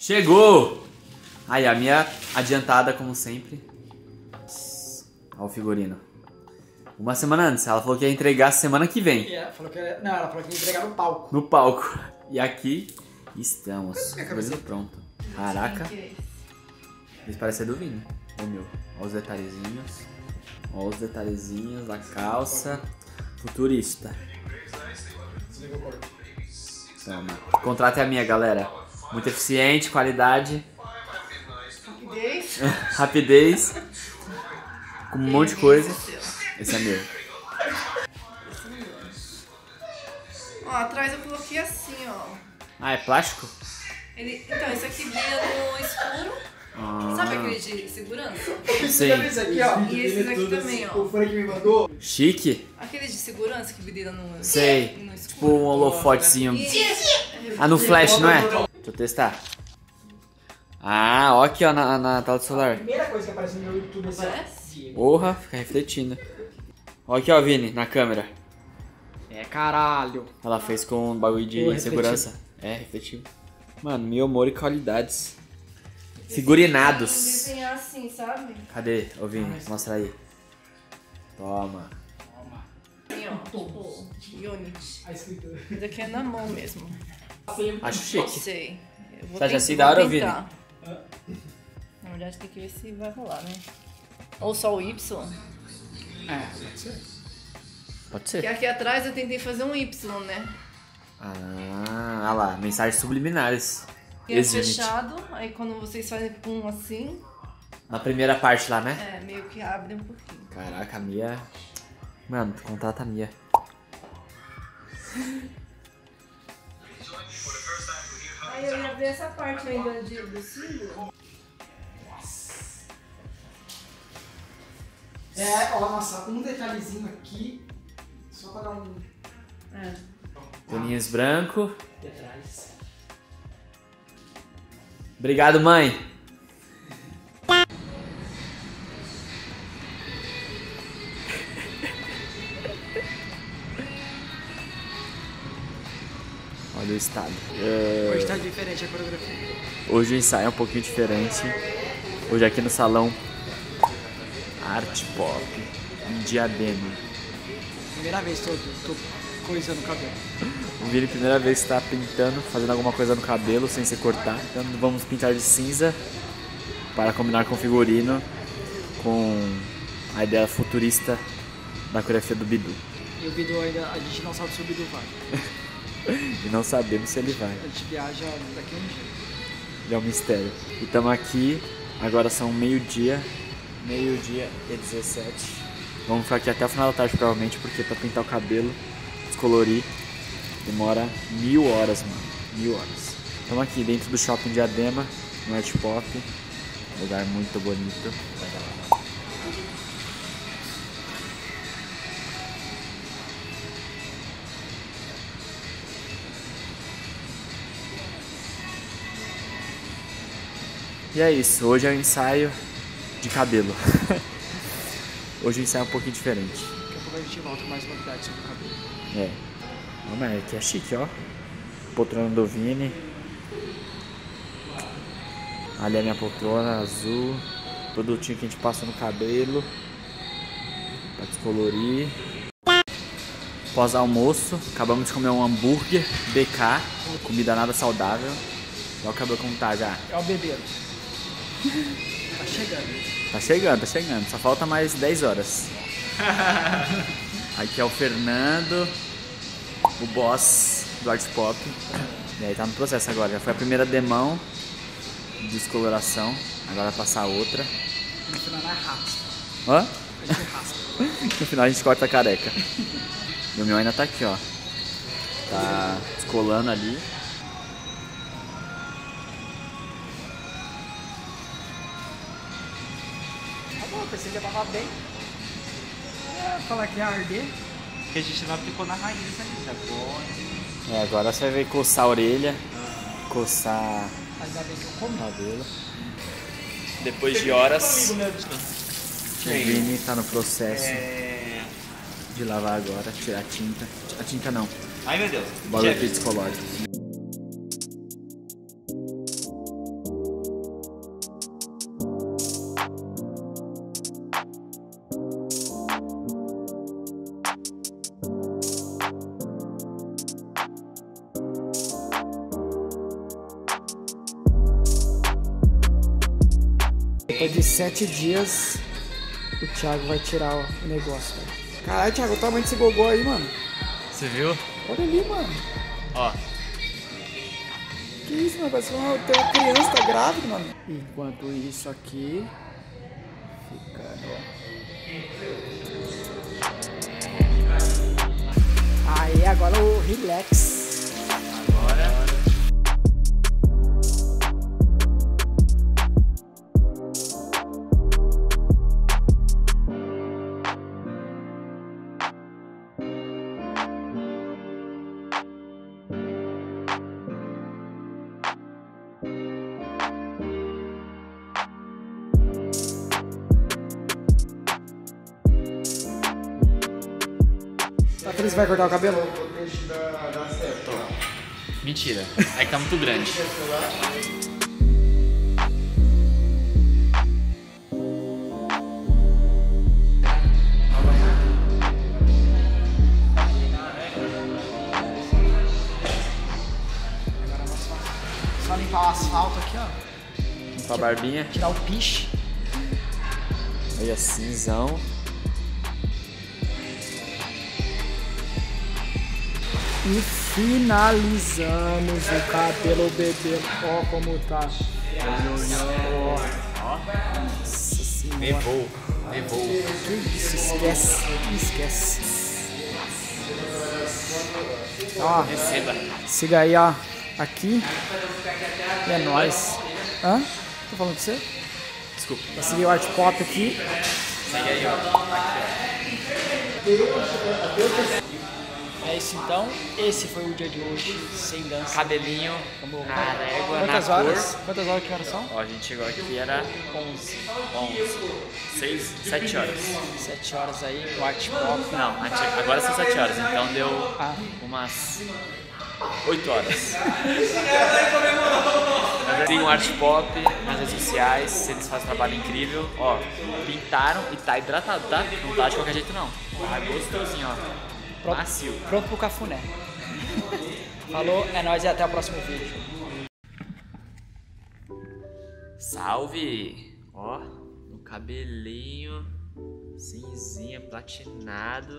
Chegou! Aí, a minha adiantada, como sempre. Olha o figurino. Uma semana antes. Ela falou que ia entregar semana que vem. Ela falou que ia entregar no palco. No palco. E aqui estamos. Figurino pronto. Caraca. Isso parece ser do Vini. O meu. Olha os detalhezinhos. Olha os detalhezinhos da calça. Futurista. Toma. Contrate a minha, galera. Muito eficiente, qualidade. Rapidez. Rapidez. Com um monte de coisa. Esse é meu. Ó, atrás eu coloquei assim, ó. Ah, é plástico? Então, esse aqui brilha no escuro. Sabe aquele de segurança? Sim. Esse aqui, ó. E esses aqui também, ó. O Frank me mandou. Chique? Aquele de segurança que brilha no Sei. no escuro. Tipo um holofotezinho. Isso. Ah, no flash, não é? Deixa eu testar. Ah, ó aqui, ó, na tela do A celular. primeira coisa que aparece no meu YouTube é Parece? Porra, fica refletindo. Ó aqui, ó, Vini, na câmera. É caralho. Ela fez com um bagulho de Pô, segurança. É, refletivo. Mano, meu amor e qualidades. Figurinados. Desenhar assim, sabe? Cadê? Ô, Vini, mostra aí. Toma. Assim, ó. Tipo, Unity. A escrita. Isso aqui é na mão mesmo. Acho Não chique. sei. Eu vou Tá já tentar- assim da hora, vou Vini? tentar. Na verdade tem que ver se vai rolar, né? Ou só o Y. Pode ser. Pode Que ser. aqui atrás eu tentei fazer um Y, né? Ah, olha lá, mensagens subliminares. E é Existe. fechado, aí quando vocês fazem pum assim, Na primeira parte lá, né? meio que abre um pouquinho. Caraca, a Mia... Mano, contrata a Mia. Aí eu ia ver essa parte ainda do símbolo. Ó, nossa, um detalhezinho aqui. Só pra dar um. Toninhos branco. Detrás. Obrigado, mãe. Olha o estado. Hoje tá diferente a coreografia. Hoje o ensaio é um pouquinho diferente. Hoje aqui no salão Art Pop em Diadema. Primeira vez que tô coisando o cabelo. O Vini, primeira vez que está pintando, fazendo alguma coisa no cabelo sem se cortar. Então vamos pintar de cinza para combinar com o figurino, com a ideia futurista da coreografia do Bidu. E o Bidu ainda, a gente não sabe se o Bidu vai. E não sabemos se ele vai. A gente viaja daqui a um dia. É um mistério. E estamos aqui, agora são meio-dia e 17. Vamos ficar aqui até o final da tarde provavelmente, porque pra pintar o cabelo, descolorir, demora 1000 horas, mano. 1000 horas. Estamos aqui dentro do shopping Diadema, no Art Pop. Lugar muito bonito. E é isso, hoje é o ensaio de cabelo. Hoje o ensaio é um pouquinho diferente. Daqui a pouco a gente volta com mais novidades sobre o cabelo. É. Não, mas aqui é chique, ó. Poltrona do Vini. Ali é a minha poltrona azul. Produtinho que a gente passa no cabelo pra descolorir. Pós-almoço, acabamos de comer um hambúrguer BK. Comida nada saudável. Olha o cabelo como tá já. É o bebeiro. Tá chegando. Tá chegando, tá chegando. Só falta mais 10 horas. Aqui é o Fernando, o boss do Art Pop. E aí tá no processo agora. Já foi a primeira demão de descoloração. Agora vai passar outra. No final é raspa. Hã? A gente raspa. No final a gente corta a careca. E o meu ainda tá aqui, ó. Tá descolando ali. Tá bom, pensei que ia barrar bem. Falar que ia arder. Que a gente não aplicou na raiz ainda. Pô. É, agora você vai coçar a orelha, coçar Ainda bem que eu o comi. cabelo. Depois de horas, o Vini tá no processo de lavar agora, tirar a tinta. A tinta não, Ai meu Deus. o bagulho Jeff, aqui descolóide. Depois de 7 dias, o Thiago vai tirar o negócio, velho. Caralho, Thiago, o tamanho desse gogó aí, mano. Você viu? Olha ali, mano. Ó. Que isso, mano? Parece que tem uma criança, tá grávida, mano. Enquanto isso aqui... Ficando, ó. Aí, agora o relax. Agora... Tá feliz que vai cortar o cabelo? Mentira, é que tá muito grande. Só limpar o asfalto aqui, ó. Limpar a barbinha. Tirar o piche. Olha, cinzão. E finalizamos o cabelo bebê. Ó como tá. Ó. Nossa senhora. Nevou. Que isso, esquece. Ó, Receba. siga aí, ó. Aqui. E é nóis. Hã? Tô falando com você? Desculpa. Vai seguir o art pop aqui. Segue aí, ó. É isso então. Esse foi o dia de hoje. Sem dança. Cabelinho, Vamos- a régua, Quantas na horas? cor. Quantas horas que horas são? Ó, a gente chegou aqui, era 11. 7 horas. 7 horas aí, o art pop. Não, agora são 7 horas, então deu Ah. umas 8 horas. Tem um art pop nas redes sociais, eles fazem um trabalho incrível. Ó, pintaram e tá hidratado, tá? Não tá de qualquer jeito não. Tá gostosinho, ó. Pronto. Macio. Pronto pro cafuné. Falou, é nóis e até o próximo vídeo. Salve! Ó, no cabelinho, cinzinha, platinado.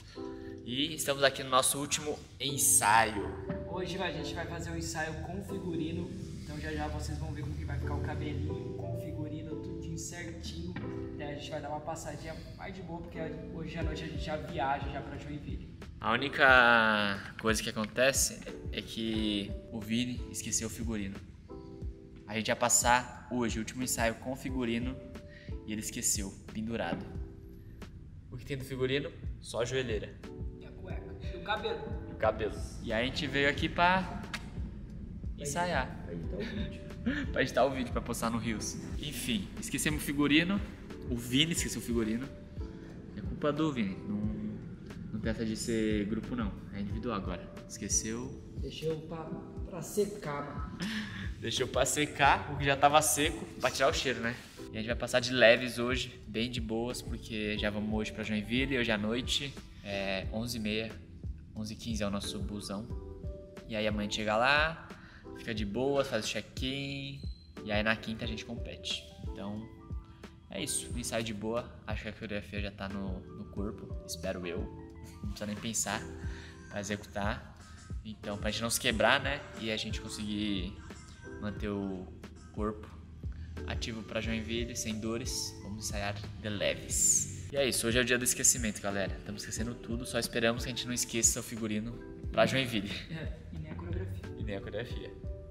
E estamos aqui no nosso último ensaio. Hoje a gente vai fazer um ensaio com figurino. Então já vocês vão ver como que vai ficar o cabelinho com figurino, tudinho certinho. Daí a gente vai dar uma passadinha mais de boa, porque hoje à noite a gente já viaja já pra Joinville. A única coisa que acontece é que o Vini esqueceu o figurino. A gente ia passar hoje o último ensaio com o figurino e ele esqueceu, pendurado. O que tem do figurino? Só a joelheira. E a cueca? E o cabelo? E o cabelo. E aí a gente veio aqui pra ensaiar. Pra editar o vídeo, pra postar no Reels. Enfim, esquecemos o figurino. O Vini esqueceu o figurino. É culpa do Vini. Não pensa de ser grupo não. É individual agora. Esqueceu. Deixou pra secar, mano. Deixou pra secar o que já tava seco, pra tirar o cheiro, né? E a gente vai passar de leves hoje, bem de boas, porque já vamos hoje pra Joinville, hoje à noite, 11h30, 11h15 é o nosso busão. E aí amanhã a gente chega lá, fica de boas, faz o check-in, e aí na quinta a gente compete. Então, é isso, um ensaio de boa, acho que a coreografia já tá no corpo, espero eu, não precisa nem pensar pra executar. Então, pra gente não se quebrar, né, e a gente conseguir manter o corpo ativo pra Joinville, sem dores, vamos ensaiar de leves. E é isso, hoje é o dia do esquecimento, galera. Estamos esquecendo tudo, só esperamos que a gente não esqueça o figurino pra Joinville. E nem a coreografia. E nem a coreografia.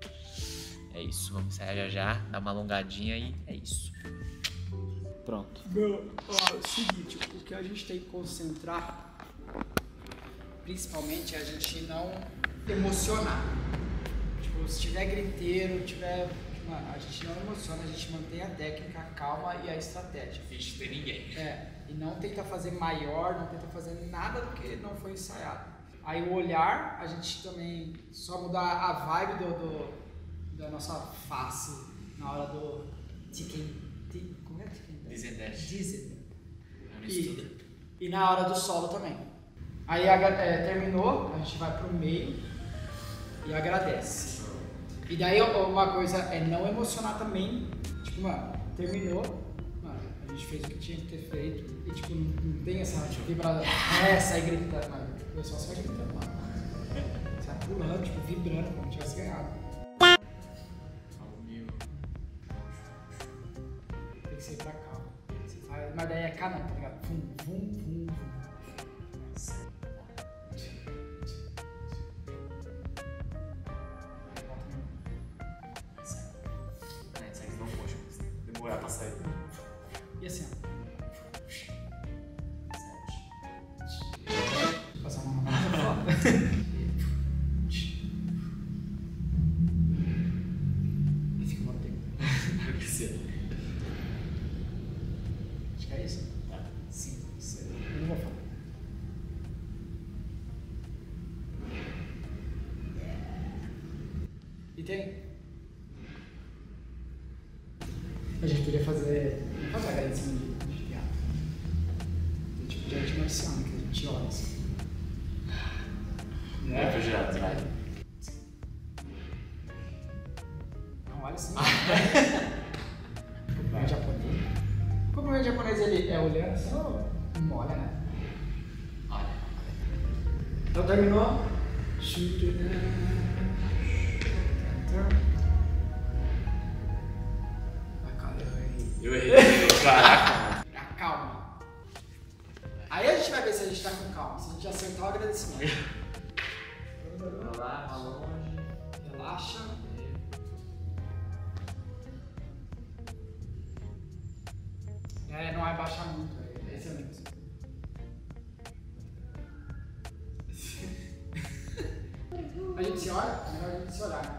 É isso, vamos ensaiar já já, dar uma alongadinha e é isso. Pronto. Meu, ó, é o seguinte, o que a gente tem que concentrar, principalmente, é a gente não emocionar. Tipo, se tiver griteiro, a gente não emociona, a gente mantém a técnica, a calma e a estratégia. Finge ter ninguém. E não tenta fazer maior, não tenta fazer nada do que não foi ensaiado. Aí o olhar, a gente também só mudar a vibe da nossa face na hora do como é que Dizen. E na hora do solo também. Aí terminou, a gente vai pro meio e agradece. E daí uma coisa é não emocionar também, tipo, mano, terminou, mano, a gente fez o que tinha que ter feito. E tipo, não tem essa vibrada, sai gritando, mano. O pessoal sai gritando, mano. Sai pulando, tipo, vibrando, como se tivesse ganhado. Tem que ser pra cá. Mas daí é cá não, tá ligado? Vum, vum, vum, vum. Demorar pra sair. E assim, ó. Passar uma mão na foda. E fica uma tempo. Acho que é isso? Tá. Sim, isso aí. Eu não vou falar. E tem? A gente podia fazer. Não fazer a edição de teatro. Tem tipo de arte marciana que a gente olha assim. É, projeto. Não, olha assim. Cumprimento japonês. O cumprimento japonês ele é olhando assim ou não olha, né? Olha. Então terminou. Eu errei. Caraca. Calma. Aí a gente vai ver se a gente tá com calma. Se a gente acertar o agradecimento. Vai lá, vai longe. Relaxa. Não vai baixar muito. Esse é o negócio. A gente se olha? É melhor a gente se olhar.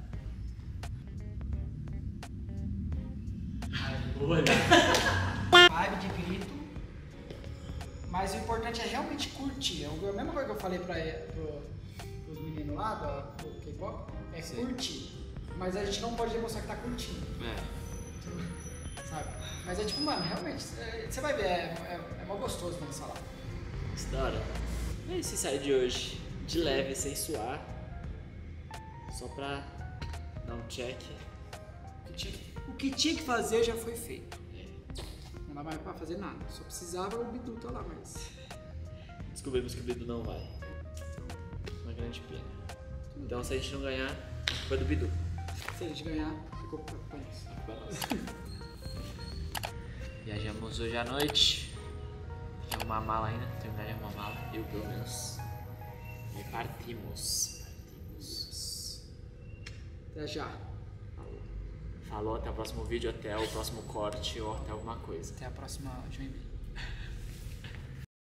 Vou olhar. Vibe de grito, mas o importante é realmente curtir. A mesma coisa que eu falei pros meninos lá do K-pop, é Sim. curtir. Mas a gente não pode demonstrar que tá curtindo, sabe? Mas é tipo, mano, realmente, você vai ver, é mó gostoso dançar lá. Isso da hora. É esse ensaio de hoje, de leve, sem suar, só pra dar um check. O que tinha que fazer já foi feito. Não dá mais pra fazer nada. Só precisava o Bidu tá lá, mas. Descobrimos que o Bidu não vai. Uma grande pena. Então se a gente não ganhar, foi do Bidu. Se a gente ganhar, ficou pra isso. Viajamos hoje à noite. Tem que arrumar a mala ainda, terminar de arrumar a mala. Eu pelo menos. E partimos. Até já. Falou, até o próximo vídeo, até o próximo corte ou até alguma coisa. Até a próxima Joinville.